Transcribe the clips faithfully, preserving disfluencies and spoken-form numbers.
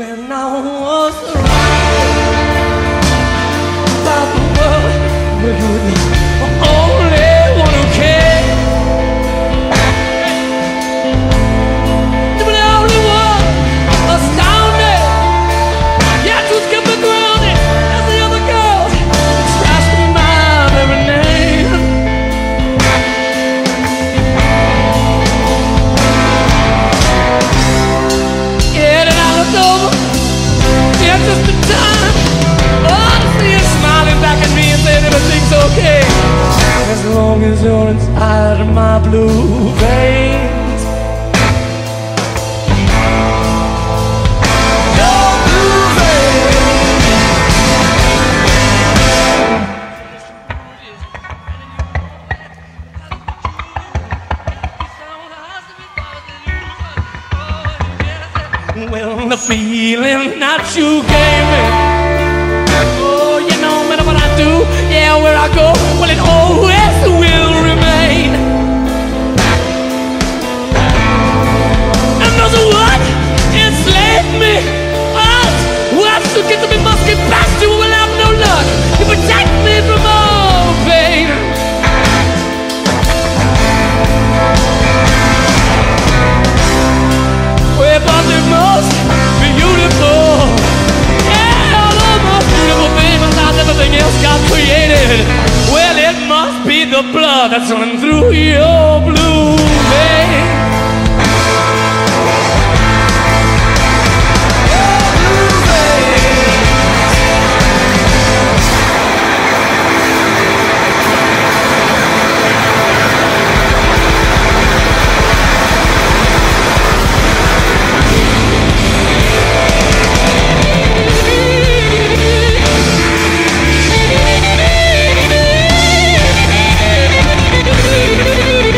when I was right about the world where you were the only one who cared. You were the only one astounded, yet you kept me grounded as the other girls scratched my very name. Yeah, then I looked over, yeah, just in time. Oh, to see you smiling back at me and saying everything's okay, as long as you're inside of my blue veins. Your blue veins. Well, the feeling that you gave me, oh, you know, no matter what I do, yeah, where I go, well, it always will remain. And those who what enslaved me, us, what should get to me must get past you will have no luck. You protect me from all pain. Well, but the most beautiful, yeah, the most beautiful thing besides everything else God created, well, it must be the blood that's running through your blue veins. Thank you.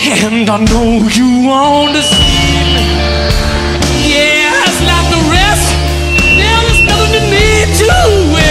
And I know you want to see me. Yeah, it's like the rest. There's nothing you need to.